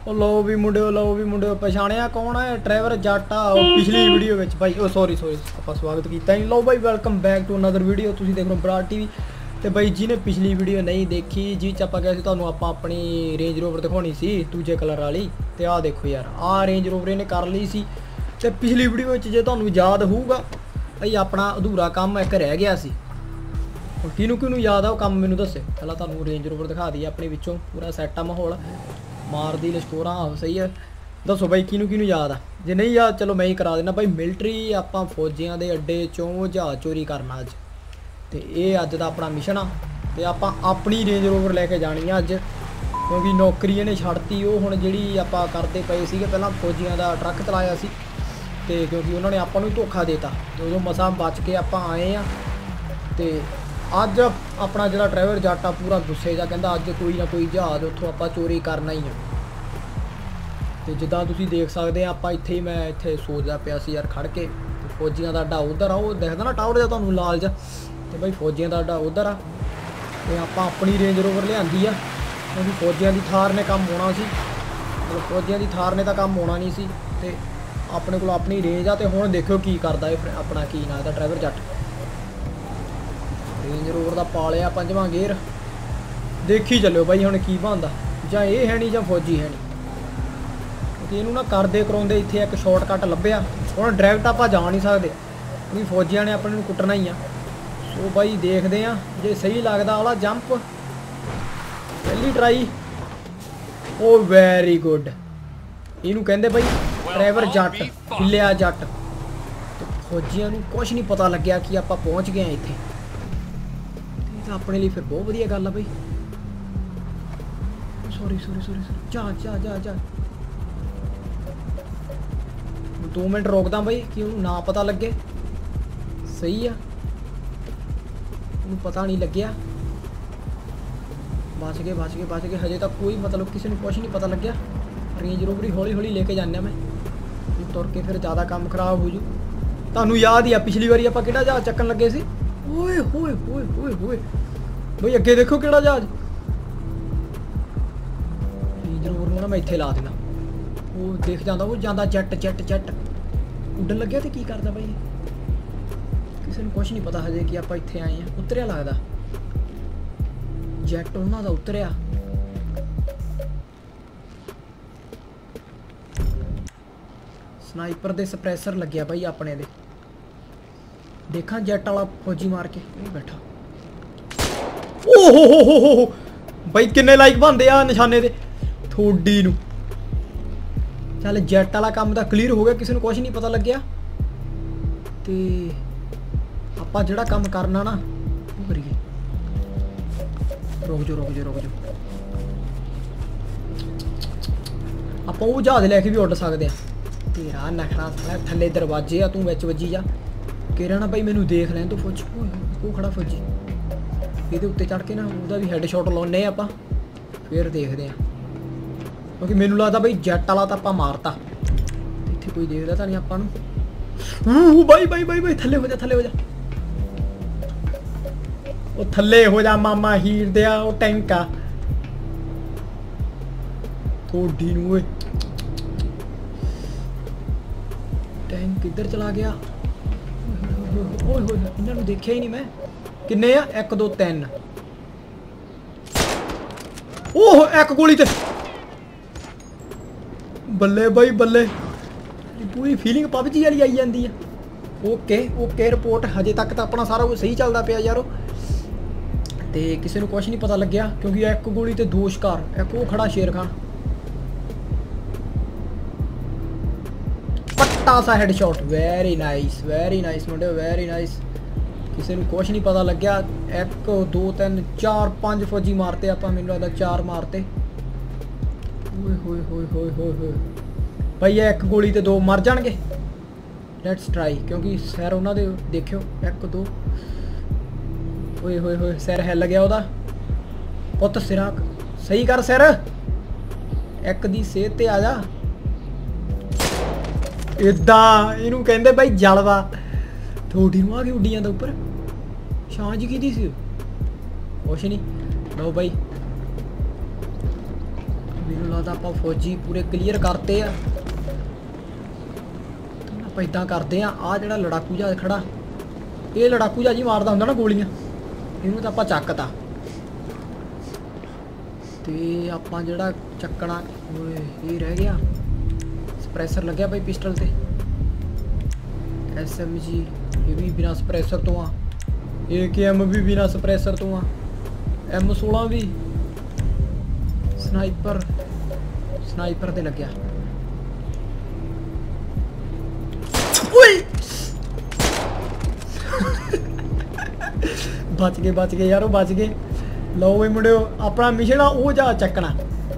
लो भी मुंडे पछाणिया कौन है ड्राइवर जट आ पिछली वीडियो में भाई सॉरी आप स्वागत किया नहीं। लो भाई welcome back to another video तुम देख रहे हो बराड़ टीवी। तो भाई जिन्हें पिछली वीडियो नहीं देखी जी च आप गए तुहानू आप अपनी रेंज रोवर दिखानी सी दूजे कलर वाली। तो आ देखो यार आ रेंज रोवर इन्हें कर ली सी। तो पिछली वीडियो में जो तुहानू याद होगा भाई अपना अधूरा काम एक रह गया सी। किनू याद आ काम मैनू दसे पहला तुहानू रेंज रोवर दिखा दी अपने विचों पूरा सैट आ माहौल मार दी लश्कोरा सही है। दसो भाई किनू याद आ जे नहीं याद चलो मैं ही करा देना। भाई मिलटरी आप फौजियों के अड्डे चों जहाज चोरी करना अज तो ये अज का अपना मिशन आ। तो आप अपनी रेंज रोवर लैके जानी है अज क्योंकि नौकरी इन्हें छड्ती वो हुण जिहड़ी आप करते पे सी पहला फौजियों का ट्रक चलाया सी ते क्योंकि उन्होंने आपां नूं धोखा देता तो उदों मसां बच के आप आए हैं। तो अज अपना जो ड्राइवर जट आ पूरा गुस्से जा कहता अज कोई ना कोई जहाज उत्थों आप चोरी करना ही है। तो जिदा तुम देख सकते हैं आप इत्थे ही मैं इत्थे सोचता पिया सी यार खड़ के फौजियों का अड्डा उधर आ वो देखदा ना टावर जा तुहानूं लाल जा। तो भाई फौजियों का अड्डा उधर आ तो आप अपनी रेंज रोवर लियांदी आ क्योंकि फौजियों की थार ने काम होना सी मतलब फौजियों की थार ने तो काम होना नहीं सी। तो अपने को अपनी रेंज आ तो हुण देखो की करदा अपना की ना दा ड्राइवर जट रेंज रोवर का पा लिया पंजवां गेयर देखी चलो भाई हुण की बनदा जां ये है नहीं जां फौजी है नहीं क्योंकि इनू ना करदे कराउंदे इत्थे एक शॉर्टकट लभ्या हुण डायरैक्ट आप जा नहीं सकते क्योंकि फौजियां ने अपने कुट्टना ही आ। सो भाई देखते हैं जे सही लगदा वाला जंप पहली ट्राई ओ वेरी गुड इनू कहंदे भाई ड्राइवर जट हिलिया जट। तो फौजियां नू कुछ नहीं पता लग्या कि आप पहुँच गए इत्थे अपने लिए फिर बहुत वधिया गल है भाई। सॉरी जा 2 मिनट रोकदा भाई कि ना पता लगे सही है पता नहीं लग्या बच गए हजे तक कोई मतलब किसी को कुछ नहीं पता लग्या। रेंज रोवर ही हौली हौली लेके जाने मैं तुर के फिर ज़्यादा काम खराब हो जू। तुहानू याद ही आ पिछली बारी आप किहड़ा जहाज चक्कन लगे सी ओए होए होए होए होए भाई अगे देखो किहड़ा जहाज रेंज रोवर नूं ना मैं इत्थे ला देना वो देख जाता वो जाता जट उड्डन लग्या तो की करदा भाई किसी को कुछ नहीं पता हजे कि आप इत्थे आए हैं। उतरिया लगदा जैट उन्हां दा उतरिया स्नाइपर दे सप्रैसर लग्या भाई अपने दे देखा जैट वाला फौजी मार के बैठा ओहो भाई किन्ने लाइक बनते आ निशाने दे थोड़ी नू। चल जैट वाला काम तो क्लीयर हो गया किसी को कुछ नहीं पता लग्या। तो आप जो काम करना ना वो करिए रुक जाओ आप वो जहाज लैके भी उड़ सकते हैं। तेरा नखरा थले दरवाजे आ तू बिच वजी जा कह ना भाई मैनू देख लें तो फौज वो खड़ा फौजी ये उत्ते चढ़ के ना वह भी हैडशॉट लाने आप फिर देखते हैं क्योंकि मैनू लगता भाई जैट वाला तो आप मारता इतने कोई देखता तो नहीं आपू भाई थले हो जा वो थले हो जा मामा हीर दिया वो टैंक आ थोड़ी नूं टैंक किधर चला गया इन्होंने देखा ही नहीं मैं किन्ने आ 1 2 3 ओह एक गोली ते बल्ले भाई बल्ले पूरी फीलिंग पबजी वाली आई जाती है। ओके रिपोर्ट हजे तक तो अपना सारा कुछ सही चलता पाया यारो। तो किसी को कुछ नहीं पता लग्या क्योंकि 1 गोली ते 2 शिकार एक वो खड़ा शेर खान पट्टा सा हेडशॉट वेरी नाइस मुंडे वेरी नाइस। किसी को कुछ नहीं पता लग्या 1 2 3 4 5 फौजी मारते आप मैनू लगता 4 मारते होए भाई 1 गोली ते 2 मर जाएंगे। लेट्स ट्राई क्योंकि सैर उन्होंने देखियो 1 2 होए सैर हिल गया वह पुत सिरा सही कर सैर 1 दी सेहत ते आ जा इदा इनू कहते भाई जलवा थोड़ी नूं आ के उड्डी जाता उपर छां जी की सी कुछ नहीं लो भाई ਮੈਨੂੰ ਲੱਗਦਾ ਆਪਾਂ ਫੌਜੀ ਪੂਰੇ ਕਲੀਅਰ ਕਰਤੇ ਆ। ਆਪਾਂ ਇਦਾਂ ਕਰਦੇ ਆ, ਆ ਜਿਹੜਾ ਲੜਾਕੂ ਜਹਾਜ਼ ਖੜਾ, ਇਹ ਲੜਾਕੂ ਜਹਾਜ਼ ਹੀ ਮਾਰਦਾ ਹੁੰਦਾ ਨਾ ਗੋਲੀਆਂ, ਇਹਨੂੰ ਤਾਂ ਆਪਾਂ ਚੱਕਤਾ। ਤੇ ਆਪਾਂ ਜਿਹੜਾ ਚੱਕਣਾ, ਓਏ ਇਹ ਰਹਿ ਗਿਆ। ਸਪਰੈਸਰ ਲੱਗਿਆ ਬਾਈ ਪਿਸਟਲ ਤੇ। SMG ਇਹ ਵੀ ਬਿਨਾਂ ਸਪਰੈਸਰ ਤੋਂ ਆ। AKM ਵੀ ਬਿਨਾਂ ਸਪਰੈਸਰ ਤੋਂ ਆ। M16 ਵੀ। ਸਨਾਈਪਰ ਤੇ ਲੱਗਿਆ। ਓਏ ਬਚ ਗਏ ਯਾਰ, ਉਹ ਬਚ ਗਏ। ਲਓ ਵੀ ਮੁੰਡਿਓ, ਆਪਣਾ ਮਿਸ਼ਨ ਆ ਉਹ ਜਾ ਚੱਕਣਾ।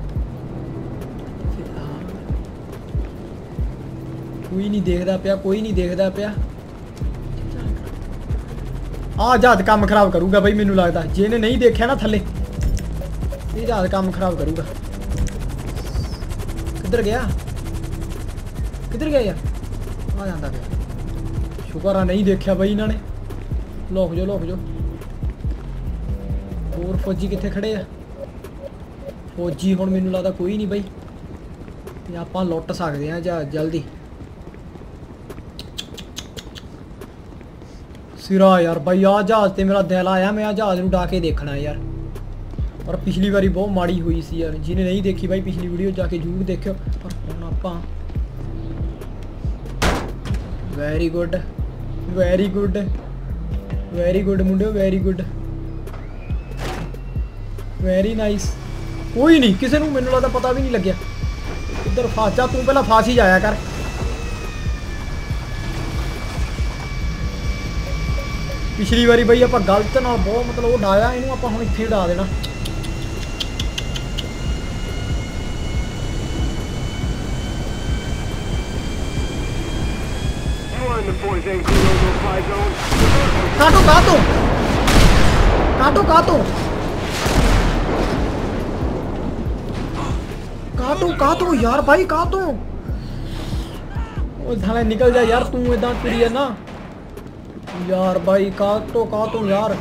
ਕੋਈ ਨਹੀਂ ਦੇਖਦਾ ਪਿਆ। ਆ ਜਹਾਜ਼ ਕੰਮ ਖਰਾਬ ਕਰੂਗਾ ਬਈ, ਮੈਨੂੰ ਲੱਗਦਾ ਜੇ ਇਹਨੇ ਨਹੀਂ ਦੇਖਿਆ ਨਾ ਥੱਲੇ, ਇਹ ਜਹਾਜ਼ ਕੰਮ ਖਰਾਬ ਕਰੂਗਾ। ਕਿੱਧਰ ਗਿਆ ਯਾਰ? ਆ ਜਾਂਦਾ ਪਿਆ। ਸ਼ੁਕਰ ਆ ਨਹੀਂ ਦੇਖਿਆ ਬਈ ਇਹਨਾਂ ਨੇ। ਲੁਕ ਜਾਓ। ਹੋਰ ਫੌਜੀ ਕਿੱਥੇ ਖੜੇ ਆ? ਫੌਜੀ ਹੁਣ ਮੈਨੂੰ ਲੱਗਦਾ ਕੋਈ ਨਹੀਂ ਬਈ, ਤੇ ਆਪਾਂ ਲੁੱਟ ਸਕਦੇ ਆ ਜਹਾਜ਼ ਜਲਦੀ। ਸਿਰਾ ਯਾਰ ਬਾਈ, ਆ ਜਹਾਜ਼ ਤੇ ਮੇਰਾ ਦਿਲ ਆਇਆ, ਮੈਂ ਆ ਜਹਾਜ਼ ਨੂੰ ਡਾ ਕੇ ਦੇਖਣਾ ਯਾਰ। ਪਰ ਪਿਛਲੀ ਵਾਰੀ ਬਹੁਤ ਮਾੜੀ ਹੋਈ ਸੀ ਯਾਰ, ਜਿਹਨੇ ਨਹੀਂ ਦੇਖੀ ਬਾਈ ਪਿਛਲੀ ਵੀਡੀਓ ਜਾ ਕੇ ਜ਼ਰੂਰ ਦੇਖਿਓ। ਪਰ ਹੁਣ ਆਪਾਂ ਵੈਰੀ ਗੁੱਡ ਮੁੰਡਿਓ, ਵੈਰੀ ਨਾਈਸ। ਕੋਈ ਨਹੀਂ, ਕਿਸੇ ਨੂੰ ਮੈਨੂੰ ਲੱਗਦਾ ਪਤਾ ਵੀ ਨਹੀਂ ਲੱਗਿਆ। ਇੱਧਰ ਫਸ ਜਾ ਤੂੰ, ਪਹਿਲਾਂ ਫਸ ਹੀ ਜਾਇਆ ਕਰ। ਪਿਛਲੀ ਵਾਰੀ ਬਈ ਆਪਾਂ ਗਲਤ ਨਾਲ ਬਹੁਤ ਮਤਲਬ ਉਹ ਡਾਇਆ, ਇਹਨੂੰ ਆਪਾਂ ਹੁਣ ਇੱਥੇ ਡਾ ਦੇਣਾ। ਕਾਟੋ ਯਾਰ भाई, काटो। ओ साले निकल जा यार, तू इदा तुरी है ना यार भाई। काटो यार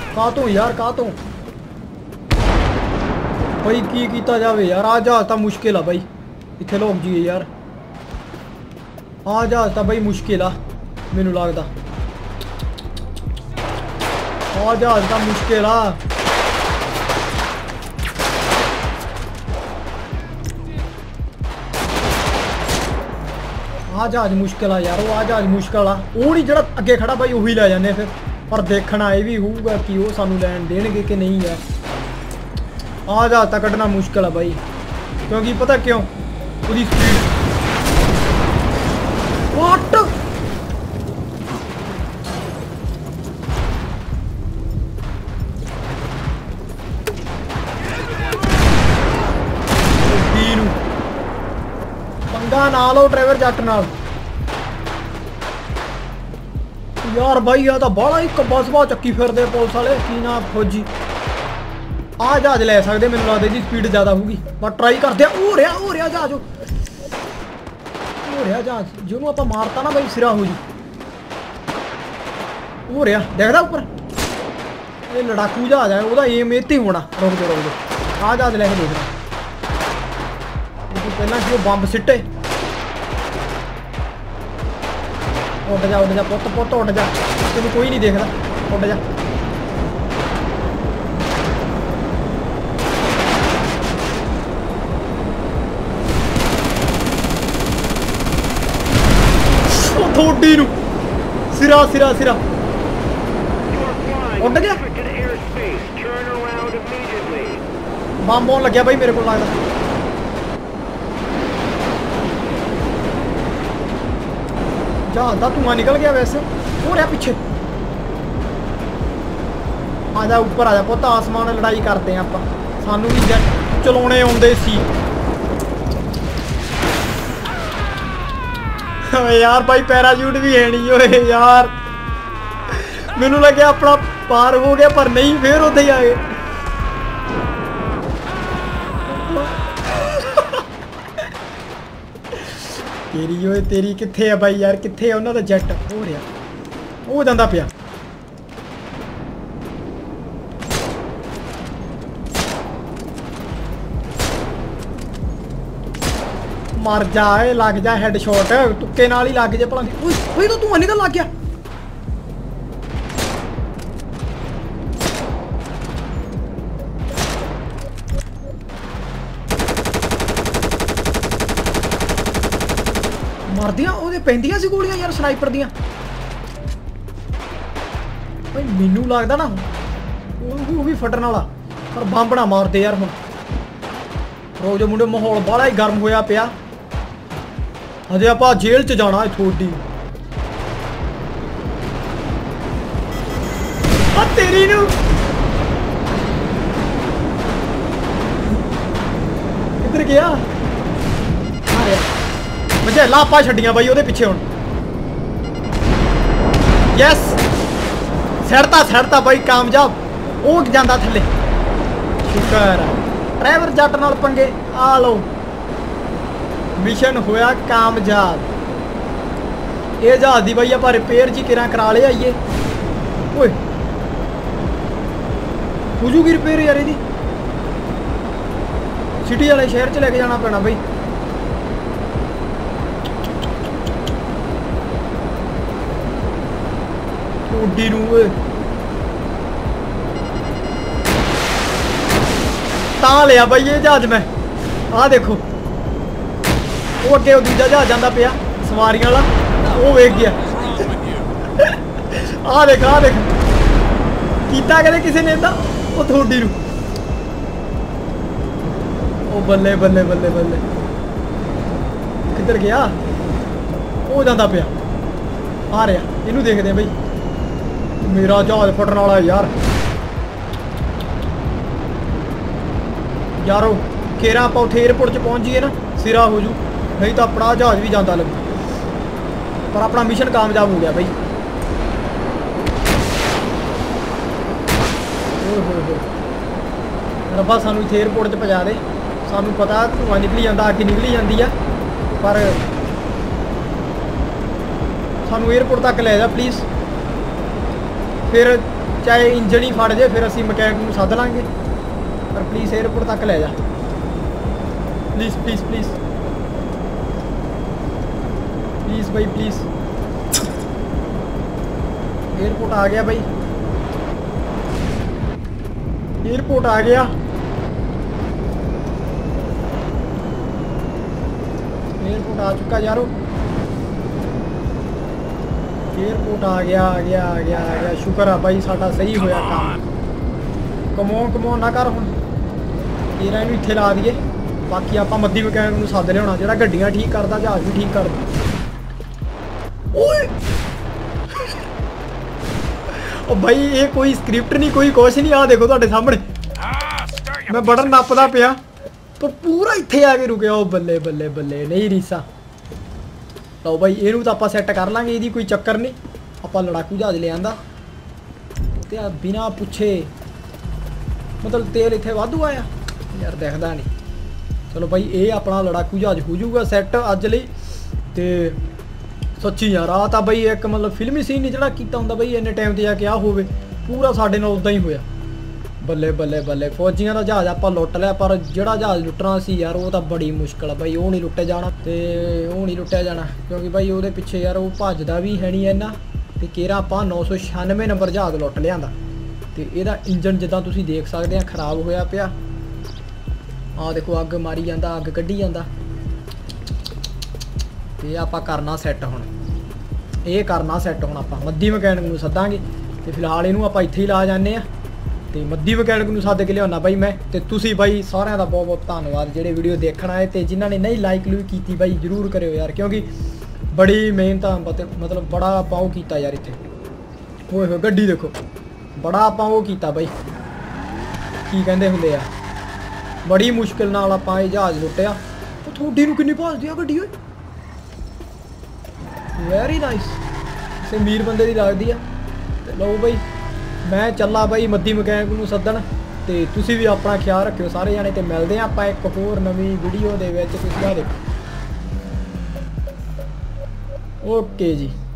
भाई, की कीता जावे यार। आ जहाज तो मुश्किल है भाई, इत्थे लोग जी यार। आ जहाज तो भाई मुश्किल आ, मैनू लगदा। आ जहाज तो मुश्किल आ। आ जहाज मुश्किल आ यार, वो आ जहाज मुश्किल आ। वो नहीं जरा अगे खड़ा भाई, उही लै जाने फिर। पर देखना ये भी होगा कि वो सानू लैन देणगे कि नहीं यार। आ जहाज तो कढ़ना मुश्किल है भाई, क्योंकि पता क्यों, उसकी स्पीड। व्हाट पंगा ना लो ड्राइवर जट नाल यार भाई। आ तो बड़ा ही बसबा चक्की फिरदे पुलिस वाले, की ना फौजी। आ जहाज ले सकते, मैंने लगता जी स्पीड ज़्यादा होगी, पर ट्राई करते हैं। हो रहा जहाज जिन्होंने आप मारता ना भाई, सिरा हो जी। हो रहा देखदा ऊपर, ये लड़ाकू जहाज है, वह एम इत्थे ही होना। रुक दो। आ जहाज लैके देखना। पहला कि बंब सिट्टे। उड़ जा पुत उड़ जा, तेन कोई नहीं देखता। उड़ जा। थोड़ी नू सिरा उड़ गया। बंब आउण लग्या भाई, मेरे को लगदा। जहाज का धुआं निकल गया वैसे। हो रहा पीछे। आजा ऊपर आजा पुत, आसमान लड़ाई करते हैं आप। सानू भी जेट चलाने आउंदे सी यार भाई। पैराशूट भी है नहीं होए यार, मैनू लगे अपना पार हो गया, पर नहीं, फिर उधर ही आ गए। तेरी ओए तेरी कित्थे है भाई यार, कित्थे है उन्होंने जैट। हो रहा हो जाता पिया। मर जा लग जा हेडशॉट तुक्के नाल ही लग जाए भला ओए तो तू नहीं तो लग गया मरदियां ओदे पैंदियां सी गोलियां यार स्नाइपर दियां भाई मैनू लगदा ना वो भी फटन वाला पर बंब ना मारदे यार हुण रो जो मुंडे माहौल बड़ा ही गर्म होया पिया अजे आपां जेल च जाना है थोड़ी आ तेरी नू किधर गया मुझे लापा छड़ियां भाई ओदे पिछे हुण यस सड़ता भाई कामयाब ओ जांदा थल्ले शुक्र ड्राइवर जट नाल पंगे आ लो मिशन होया कामयाब ये जहाज दी भाई आपां रिपेयर जी किरां करा ले आइए ओए हो जूगी रिपेयर यार इहदी सिटी वाले शहर च लेके जाना पैना भाई उड्डी नू ता लिया भाई ये जहाज मैं आ देखो वो अगे दूजा जहाज जाता पिया सवारियां वाला वो वेख गया आ देख कीता कहते किसी ने इदा वो थोड़ी नू ओ बल्ले बल्ले बल्ले बल्ले किधर गया वो जाता पिया आ रहा इनू देखते हैं भाई मेरा जहाज फटन वाला है यारो केरा आप उठे एयरपोर्ट च पहुंच जाइए ना सिरा हो जू नहीं तो अपना जहाज भी जाता लग पर अपना मिशन कामयाब हो गया भाई रब्बा सानू इत्थे एयरपोर्ट च पहुंचा दे सानू पता धुआं निकली जाता अग्ग निकली जाती है पर सानू एयरपोर्ट तक ले जा प्लीज़ फिर चाहे इंजन ही फट जाए फिर असी मकैनिक को सद लांगे पर प्लीज़ एयरपोर्ट तक ले जा प्लीज़ प्लीज़ प्लीज़ प्लीज़ भाई प्लीज़ एयरपोर्ट आ गया भाई एयरपोर्ट आ गया एयरपोर्ट आ चुका यारो एयरपोर्ट आ गया शुक्र है भाई साडा सही होया काम कमोन ना कर हुण एरा इनू इत्थे ला दईए बाकी आपां मद्दी मकैनिक नूं सद लिआउणा जिहड़ा गड्डियां ठीक करदा जहाज भी ठीक करदा ओए ओ भाई ये कोई स्क्रिप्ट नहीं कोई कुछ नहीं आ देखो तुहाडे सामने मैं बटन नपदा पिया तो पूरा इत्थे आके रुकिया ओ बल्ले बल्ले बल्ले नहीं रीसा लो भाई इनू तो आप सैट कर लांगे यदि कोई चक्कर नहीं आप लड़ाकू जहाज ले आंदा ते बिना पुछे मतलब तेल इत्थे वाधू आया यार देखदा नहीं चलो भाई ये अपना लड़ाकू जहाज हो जाऊगा सैट अज लई ते सच्ची यार आ तां भाई एक मतलब फिल्मी सीन नहीं जिहड़ा कीता हुंदा भाई इन्ने टाइम ते जाके आ होवे पूरा साडे नाल उदां ही होया बल्ले बल्ले बल्ले फौजियां दा जहाज आपां लुट लिया पर जिहड़ा जहाज लुटना सी यार वो तां बड़ी मुश्किल है भाई वो नहीं लुट्टे जाना ते वो नहीं लुट्टिया जाना क्योंकि भाई ਉਹਦੇ पिछे यार वो भजदा भी है नहीं इन्ना ते केरा आपां 996 नंबर जहाज लुट लिआंदा ते ਇਹਦਾ इंजन जिद्दां तुसीं देख सकदे आ खराब होया पिया आ देखो अग मारी जांदा अग कड्ढी जांदा ते आपां करना सैट हुण ਇਹ करना सैट हुण आपां मद्दी मकैनिक नूं सद्दांगे ते फिलहाल ਇਹਨੂੰ आपां ਇੱਥੇ ਹੀ ला ਜਾਂਦੇ आ ਤੇ मद्दी मकैनिक नूं सद के लियाउणा बाई मैं ते तुसीं बाई सारिਆਂ ਦਾ बहुत बहुत धन्नवाद ਜਿਹੜੇ वीडियो देखण आए ते जिन्हां ने नहीं लाइक लूक कीती बाई जरूर करियो यार क्योंकि बड़ी मेहनत मतलब बड़ा आपां ਉਹ ਕੀਤਾ यार ਇੱਥੇ ओए होए गड्डी देखो बड़ा आपां ਉਹ ਕੀਤਾ बाई की कहंदे ਹੁੰਦੇ आ बड़ी मुश्किल नाल आपां ਇਹ जहाज लुੱਟਿਆ ਉਹ ਥੋੜੀ ਨੂੰ ਕਿੰਨੀ ਭਾਜਦੀ ਆ ਗੱਡੀ ਓਏ वेरी नाइस से अमीर बंदे दी लगदी आ ते लो बाई मैं चला भाई मद्दी मकैनिक नूं सद्दण ते तुसीं भी अपना ख्याल रखियो सारे जाने ते मिलदे आं आपां एक होर नवीं वीडियो दे विच तुसीं आ देखो ओके जी।